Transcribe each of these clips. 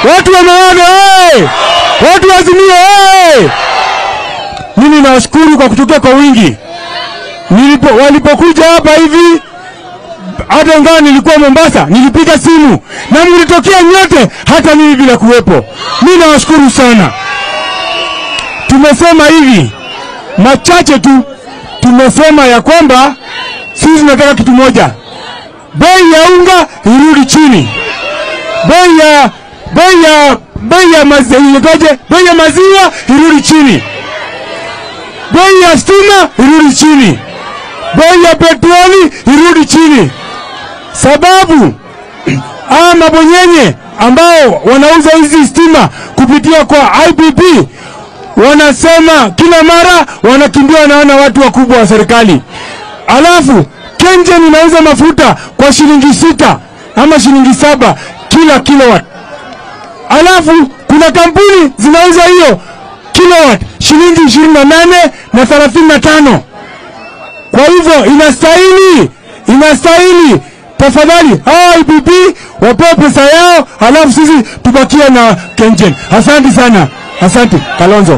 Watu wa Maana oye! Watu wa Azimio oye! Mimi nawashukuru kwa kutokea kwa wingi. Walipokuja hapa hivi, hata ingawa nilikuwa Mombasa, nilipiga simu na mlitokea nyote, hata mimi bila kuwepo. Mimi nawashukuru sana. Tumesema hivi machache tu, tumesema ya kwamba sisi tunataka kitu moja. Bei ya unga irudi chini. Bei ya maziwa irudi chini. Bei ya stima irudi chini. Bei ya petroli irudi chini. Sababu mabonyenye ambao wanauza hizi stima kupitia kwa IPP wanasema kila mara wanakimbia wanaona watu wakubwa wa serikali. Alafu KenGen inauza mafuta kwa shilingi 6 ama shilingi 7 kila kilowatt. Alafu kuna kampuni zinauza hiyo kilowatt shilingi 28 na 35. Kwa hivyo inastahili tafadhali IPP wapewe pesa yao, alafu sisi tubakie na KenGen. Asante sana. Asante. Kalonzo.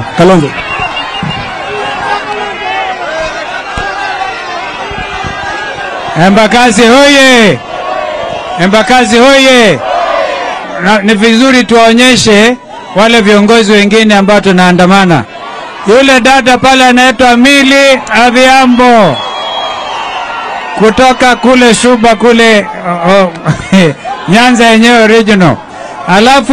Embakasi hoye! Embakasi hoye! Ni vizuri tuwaonyeshe wale viongozi wengine ambao tunaandamana. Yule dada pale anaitwa Mili Adhiambo kutoka kule Shuba kule Nyanza yenyewe original. Alafu